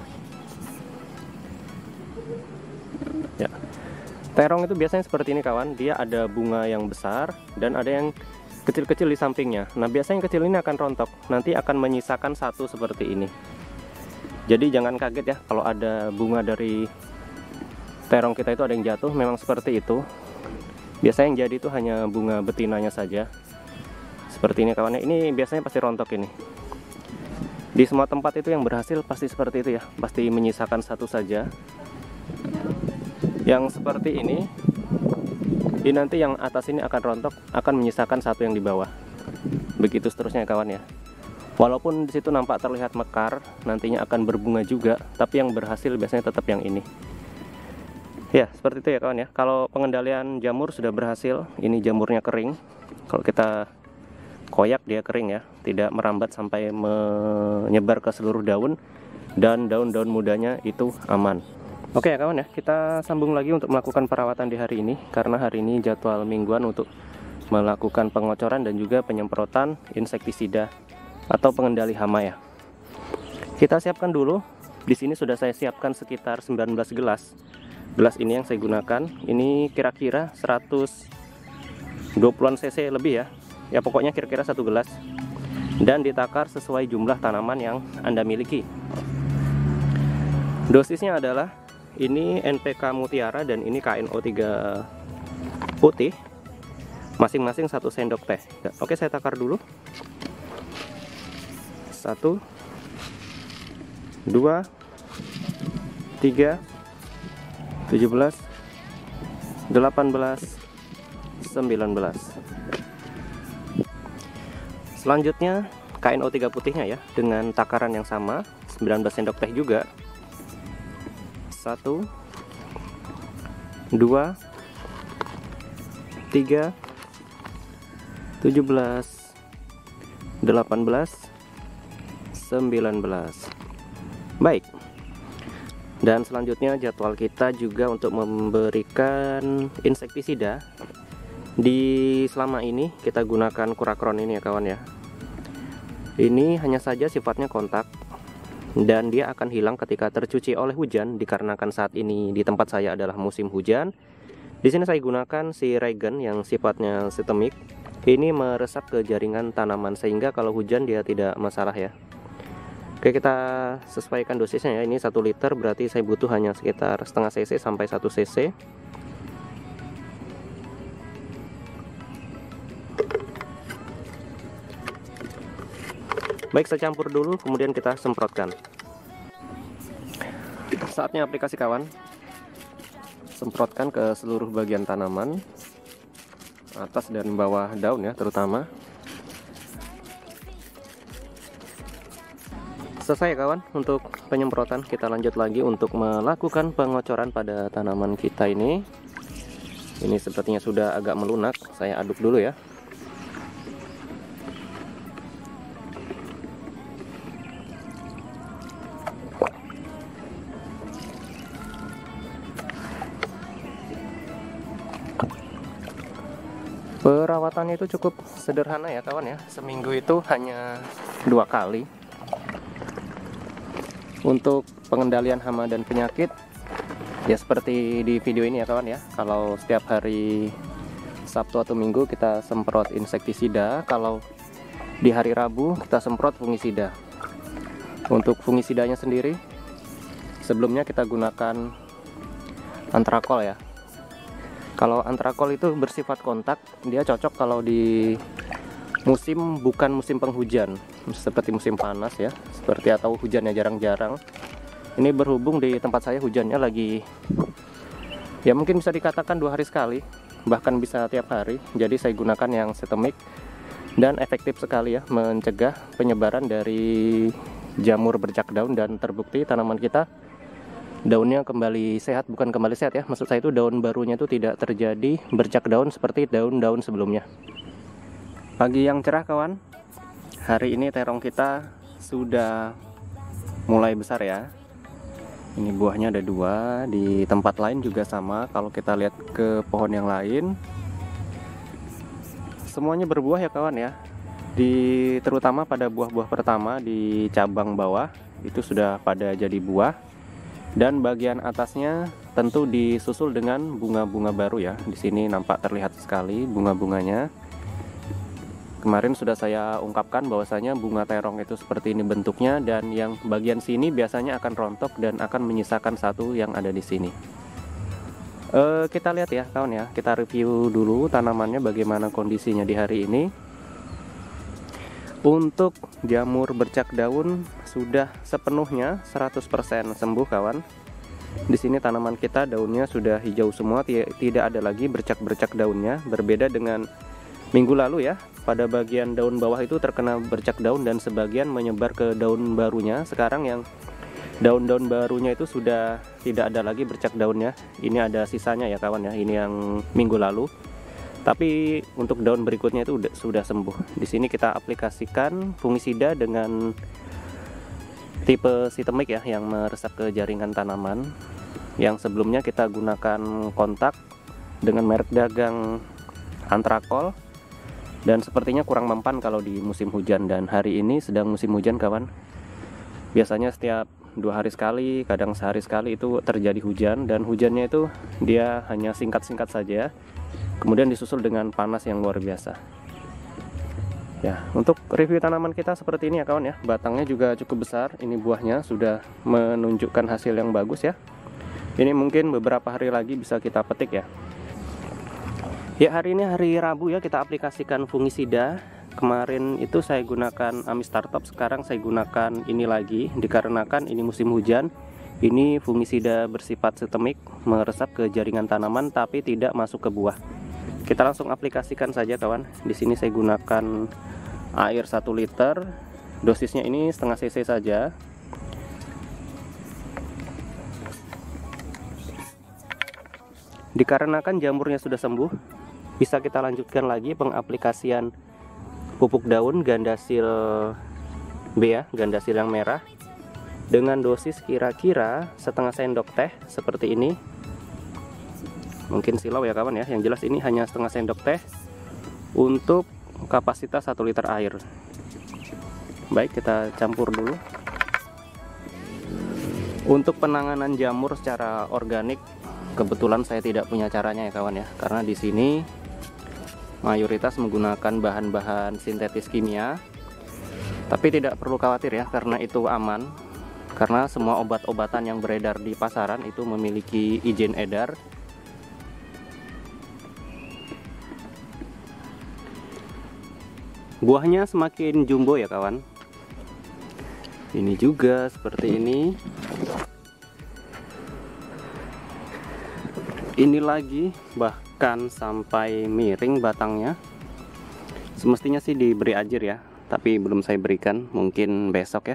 Ya. Terong itu biasanya seperti ini kawan. Dia ada bunga yang besar dan ada yang kecil-kecil di sampingnya. Nah, biasanya yang kecil ini akan rontok. Nanti akan menyisakan satu seperti ini. Jadi jangan kaget ya kalau ada bunga dari terong kita itu ada yang jatuh, memang seperti itu. Biasanya yang jadi itu hanya bunga betinanya saja. Seperti ini kawannya, ini biasanya pasti rontok ini. Di semua tempat itu yang berhasil pasti seperti itu ya, pasti menyisakan satu saja. Yang seperti ini nanti yang atas ini akan rontok, akan menyisakan satu yang di bawah. Begitu seterusnya kawan ya. Walaupun di situ nampak terlihat mekar, nantinya akan berbunga juga, tapi yang berhasil biasanya tetap yang ini. Ya, seperti itu ya kawan ya. Kalau pengendalian jamur sudah berhasil, ini jamurnya kering. Kalau kita koyak dia kering ya, tidak merambat sampai menyebar ke seluruh daun, dan daun-daun mudanya itu aman. Oke ya kawan ya, kita sambung lagi untuk melakukan perawatan di hari ini, karena hari ini jadwal mingguan untuk melakukan pengocoran dan juga penyemprotan insektisida atau pengendali hama ya. Kita siapkan dulu. Di sini sudah saya siapkan sekitar 19 gelas. Gelas ini yang saya gunakan, ini kira-kira 120-an cc lebih ya. Ya pokoknya kira-kira 1 gelas. Dan ditakar sesuai jumlah tanaman yang Anda miliki. Dosisnya adalah ini NPK Mutiara dan ini KNO3 putih. Masing-masing 1 sendok teh. Oke, saya takar dulu. 1, 2, 3, 17, 18, 19. Selanjutnya KNO3 putihnya ya, dengan takaran yang sama 19 sendok teh juga. 1, 2, 3, 17, 18, 19. Baik. Dan selanjutnya jadwal kita juga untuk memberikan insektisida. Selama ini kita gunakan Kurakron ini ya kawan ya. Ini hanya saja sifatnya kontak dan dia akan hilang ketika tercuci oleh hujan, dikarenakan saat ini di tempat saya adalah musim hujan. Di sini saya gunakan si Regen yang sifatnya sistemik. Ini meresap ke jaringan tanaman sehingga kalau hujan dia tidak masalah ya. Oke, kita sesuaikan dosisnya ya. Ini 1 liter berarti saya butuh hanya sekitar setengah cc sampai 1 cc. Baik, saya campur dulu kemudian kita semprotkan. Saatnya aplikasi kawan. Semprotkan ke seluruh bagian tanaman, atas dan bawah daun ya terutama. Selesai kawan untuk penyemprotan. Kita lanjut lagi untuk melakukan pengocoran pada tanaman kita ini. Ini sepertinya sudah agak melunak. Saya aduk dulu ya. Perawatannya itu cukup sederhana ya kawan ya. Seminggu itu hanya 2 kali. Untuk pengendalian hama dan penyakit ya seperti di video ini ya kawan ya. Kalau setiap hari Sabtu atau Minggu kita semprot insektisida, kalau di hari Rabu kita semprot fungisida. Untuk fungisidanya sendiri sebelumnya kita gunakan antrakol ya. Kalau antrakol itu bersifat kontak, dia cocok kalau di musim bukan musim penghujan, seperti musim panas ya, seperti atau hujannya jarang-jarang. Ini berhubung di tempat saya hujannya lagi ya mungkin bisa dikatakan 2 hari sekali, bahkan bisa tiap hari. Jadi saya gunakan yang sistemik dan efektif sekali ya mencegah penyebaran dari jamur bercak daun, dan terbukti tanaman kita daunnya kembali sehat. Bukan kembali sehat ya, maksud saya itu daun barunya itu tidak terjadi bercak daun seperti daun-daun sebelumnya. Pagi yang cerah kawan. Hari ini terong kita sudah mulai besar ya. Ini buahnya ada 2. Di tempat lain juga sama. Kalau kita lihat ke pohon yang lain, semuanya berbuah ya kawan ya. Terutama pada buah-buah pertama di cabang bawah itu sudah pada jadi buah. Dan bagian atasnya tentu disusul dengan bunga-bunga baru ya. Di sini nampak terlihat sekali bunga-bunganya. Kemarin sudah saya ungkapkan bahwasanya bunga terong itu seperti ini bentuknya, dan yang bagian sini biasanya akan rontok dan akan menyisakan satu yang ada di sini. Kita lihat ya kawan ya, kita review dulu tanamannya bagaimana kondisinya di hari ini. Untuk jamur bercak daun sudah sepenuhnya 100% sembuh kawan. Di sini tanaman kita daunnya sudah hijau semua, tidak ada lagi bercak-bercak daunnya. Berbeda dengan minggu lalu ya, pada bagian daun bawah itu terkena bercak daun dan sebagian menyebar ke daun barunya. Sekarang yang daun-daun barunya itu sudah tidak ada lagi bercak daunnya. Ini ada sisanya ya kawan ya, ini yang minggu lalu. Tapi untuk daun berikutnya itu sudah sembuh. Di sini kita aplikasikan fungisida dengan tipe sistemik ya, yang meresap ke jaringan tanaman. Yang sebelumnya kita gunakan kontak dengan merek dagang antrakol. dan sepertinya kurang mempan kalau di musim hujan, dan hari ini sedang musim hujan kawan. Biasanya setiap 2 hari sekali, kadang sehari sekali itu terjadi hujan, dan hujannya itu dia hanya singkat-singkat saja, kemudian disusul dengan panas yang luar biasa. Ya, untuk review tanaman kita seperti ini ya kawan ya. Batangnya juga cukup besar, ini buahnya sudah menunjukkan hasil yang bagus ya. Ini mungkin beberapa hari lagi bisa kita petik ya. Ya, hari ini hari Rabu ya, kita aplikasikan fungisida. Kemarin itu saya gunakan Amistartop, sekarang saya gunakan ini lagi, dikarenakan ini musim hujan. Ini fungisida bersifat sistemik, meresap ke jaringan tanaman tapi tidak masuk ke buah. Kita langsung aplikasikan saja kawan. Di sini saya gunakan air 1 liter. Dosisnya ini setengah cc saja. Dikarenakan jamurnya sudah sembuh, bisa kita lanjutkan lagi pengaplikasian pupuk daun Gandasil B ya, Gandasil yang merah, dengan dosis kira-kira setengah sendok teh seperti ini. Mungkin silau ya kawan ya, yang jelas ini hanya setengah sendok teh untuk kapasitas 1 liter air. Baik, kita campur dulu. Untuk penanganan jamur secara organik, kebetulan saya tidak punya caranya ya kawan ya, karena di sini mayoritas menggunakan bahan-bahan sintetis kimia. Tapi tidak perlu khawatir ya, karena itu aman. Karena semua obat-obatan yang beredar di pasaran itu memiliki izin edar. Buahnya semakin jumbo ya kawan. Ini juga seperti ini. Ini lagi, bahkan sampai miring batangnya. Semestinya sih diberi ajir ya, tapi belum saya berikan, mungkin besok ya.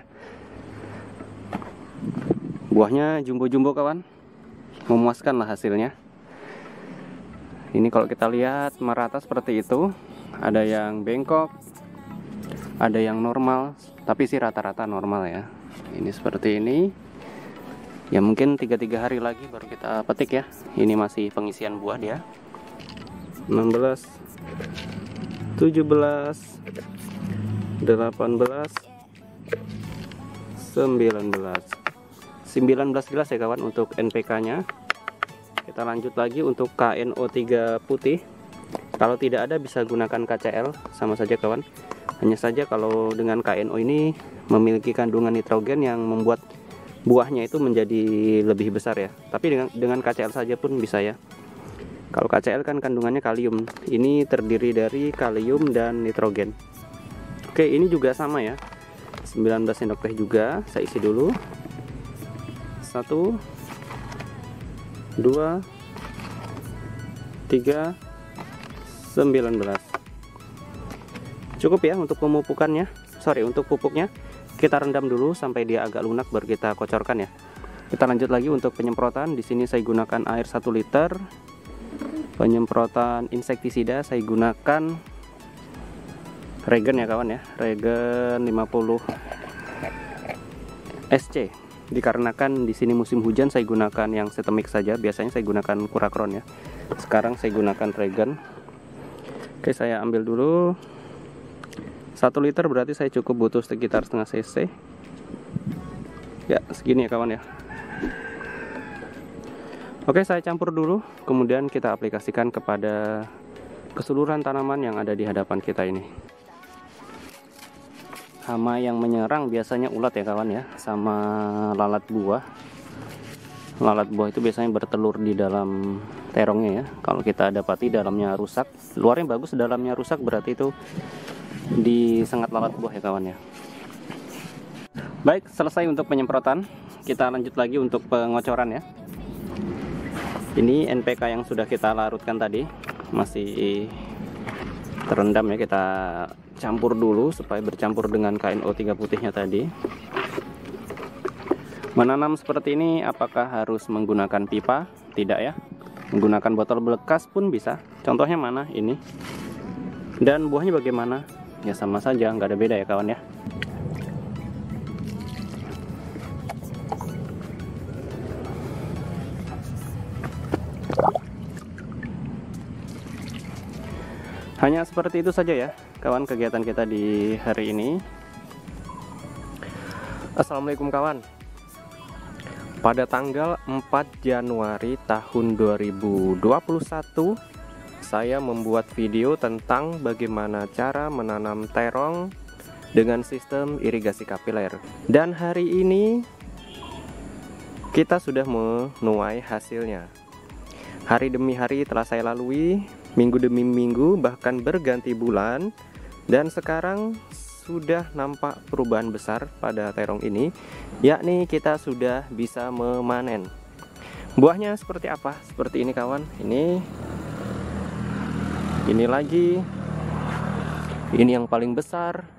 Buahnya jumbo-jumbo kawan, memuaskan lah hasilnya. Ini kalau kita lihat merata seperti itu, ada yang bengkok, ada yang normal, tapi sih rata-rata normal ya. Ini seperti ini. Ya mungkin 3 hari lagi baru kita petik ya. Ini masih pengisian buah dia. 16, 17, 18, 19 gelas ya kawan untuk NPK nya. Kita lanjut lagi untuk KNO3 putih. Kalau tidak ada bisa gunakan KCl, sama saja kawan. Hanya saja kalau dengan KNO ini memiliki kandungan nitrogen yang membuat buahnya itu menjadi lebih besar ya. Tapi dengan KCl saja pun bisa ya. Kalau KCl kan kandungannya kalium. Ini terdiri dari kalium dan nitrogen. Oke, ini juga sama ya. 19 sendok teh juga. Saya isi dulu. 1, 2, 3, 19. Cukup ya untuk pemupukannya. Untuk pupuknya. Kita rendam dulu sampai dia agak lunak baru kita kocorkan ya. Kita lanjut lagi untuk penyemprotan. Di sini saya gunakan air 1 liter. Penyemprotan insektisida saya gunakan Regen ya kawan ya. Regen 50 SC. Dikarenakan di sini musim hujan saya gunakan yang sistemik saja. Biasanya saya gunakan Kurakron ya. Sekarang saya gunakan Regen. Oke, saya ambil dulu. 1 liter berarti saya cukup butuh sekitar setengah cc. Ya, segini ya kawan ya. Oke, saya campur dulu, kemudian kita aplikasikan kepada keseluruhan tanaman yang ada di hadapan kita ini. Hama yang menyerang biasanya ulat ya kawan ya, sama lalat buah. Lalat buah itu biasanya bertelur di dalam terongnya ya. Kalau kita dapati dalamnya rusak, luarnya bagus, dalamnya rusak, berarti itu disengat lalat buah ya kawan ya. Baik, selesai untuk penyemprotan. Kita lanjut lagi untuk pengocoran ya. Ini NPK yang sudah kita larutkan tadi masih terendam ya. Kita campur dulu supaya bercampur dengan KNO3 putihnya tadi. Menanam seperti ini apakah harus menggunakan pipa? Tidak ya. Menggunakan botol bekas pun bisa. Contohnya mana? Ini. Dan buahnya bagaimana? Ya sama saja, nggak ada beda ya kawan ya. Hanya seperti itu saja ya kawan kegiatan kita di hari ini. Assalamualaikum kawan. Pada tanggal 4 Januari tahun 2021, saya membuat video tentang bagaimana cara menanam terong dengan sistem irigasi kapiler. Dan hari ini kita sudah menuai hasilnya. Hari demi hari telah saya lalui, minggu demi minggu, bahkan berganti bulan, dan sekarang sudah nampak perubahan besar pada terong ini, yakni kita sudah bisa memanen. Buahnya seperti apa? Seperti ini kawan. Ini lagi. Ini yang paling besar.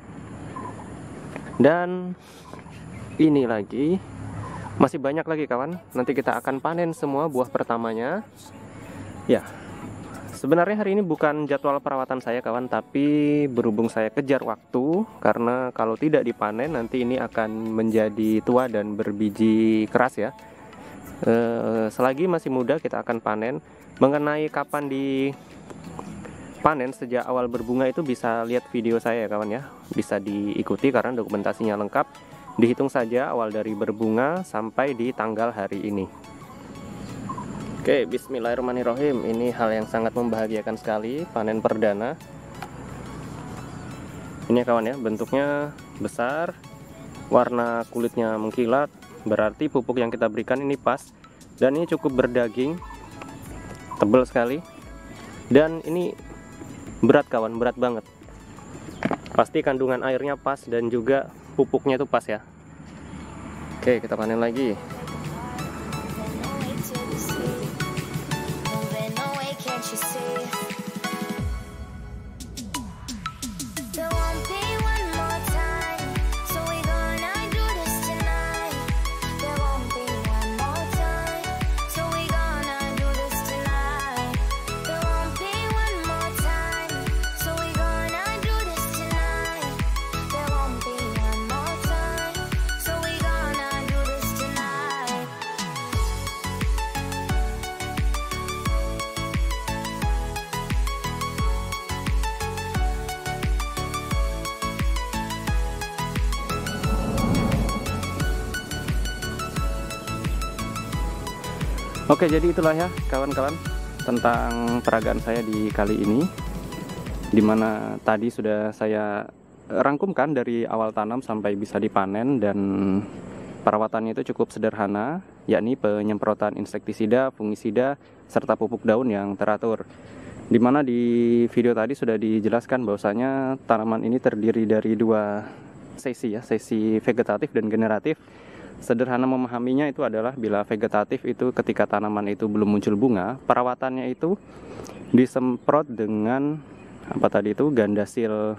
Dan ini lagi. Masih banyak lagi kawan. Nanti kita akan panen semua buah pertamanya. Ya. Sebenarnya hari ini bukan jadwal perawatan saya kawan, tapi berhubung saya kejar waktu, karena kalau tidak dipanen nanti ini akan menjadi tua dan berbiji keras ya. Selagi masih muda kita akan panen. Mengenai kapan dipanen sejak awal berbunga itu bisa lihat video saya ya kawan ya. Bisa diikuti karena dokumentasinya lengkap. Dihitung saja awal dari berbunga sampai di tanggal hari ini. Oke, bismillahirrahmanirrahim. Ini hal yang sangat membahagiakan sekali, panen perdana. Ini ya kawan ya, bentuknya besar, warna kulitnya mengkilat, berarti pupuk yang kita berikan ini pas. Dan ini cukup berdaging, tebal sekali. Dan ini berat kawan, berat banget. Pasti kandungan airnya pas dan juga pupuknya itu pas ya. Oke, kita panen lagi. Oke, jadi itulah ya kawan-kawan tentang peragaan saya di kali ini, dimana tadi sudah saya rangkumkan dari awal tanam sampai bisa dipanen, dan perawatannya itu cukup sederhana, yakni penyemprotan insektisida, fungisida, serta pupuk daun yang teratur. Dimana di video tadi sudah dijelaskan bahwasanya tanaman ini terdiri dari dua sesi ya, sesi vegetatif dan generatif. Sederhana memahaminya itu adalah bila vegetatif itu ketika tanaman itu belum muncul bunga, perawatannya itu disemprot dengan apa tadi itu, Gandasil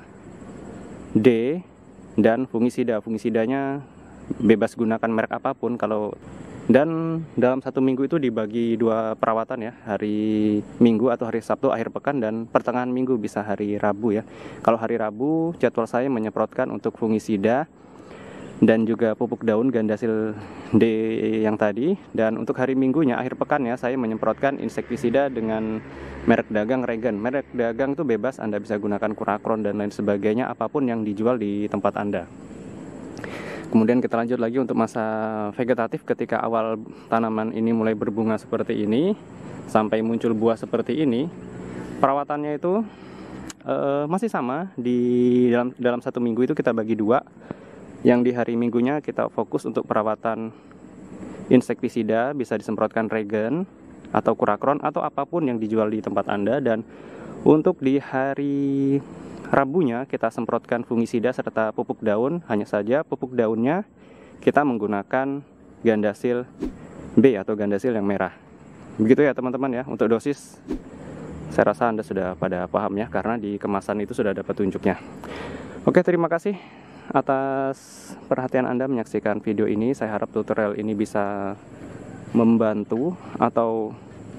D dan fungisida. Fungisidanya bebas gunakan merek apapun dan dalam satu minggu itu dibagi dua perawatan ya, hari Minggu atau hari Sabtu akhir pekan, dan pertengahan minggu bisa hari Rabu ya. Kalau hari Rabu jadwal saya menyemprotkan untuk fungisida dan juga pupuk daun Gandasil D yang tadi, dan untuk hari Minggunya akhir pekan ya, saya menyemprotkan insektisida dengan merek dagang Regen. Merek dagang itu bebas, Anda bisa gunakan Kurakron dan lain sebagainya, apapun yang dijual di tempat Anda. Kemudian kita lanjut lagi untuk masa vegetatif, ketika awal tanaman ini mulai berbunga seperti ini sampai muncul buah seperti ini. Perawatannya itu masih sama, dalam satu minggu itu kita bagi dua. Yang di hari Minggunya kita fokus untuk perawatan insektisida, bisa disemprotkan Regen atau Kurakron atau apapun yang dijual di tempat Anda. Dan untuk di hari Rabunya kita semprotkan fungisida serta pupuk daun. Hanya saja pupuk daunnya kita menggunakan Gandasil B atau Gandasil yang merah. Begitu ya teman-teman ya. Untuk dosis saya rasa Anda sudah pada paham ya, karena di kemasan itu sudah ada petunjuknya. Oke, terima kasih atas perhatian Anda menyaksikan video ini. Saya harap tutorial ini bisa membantu, atau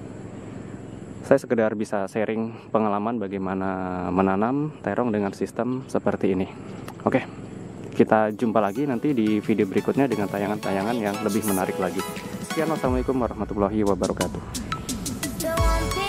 saya sekedar bisa sharing pengalaman bagaimana menanam terong dengan sistem seperti ini. Oke, kita jumpa lagi nanti di video berikutnya dengan tayangan-tayangan yang lebih menarik lagi. Sekian, wassalamualaikum warahmatullahi wabarakatuh.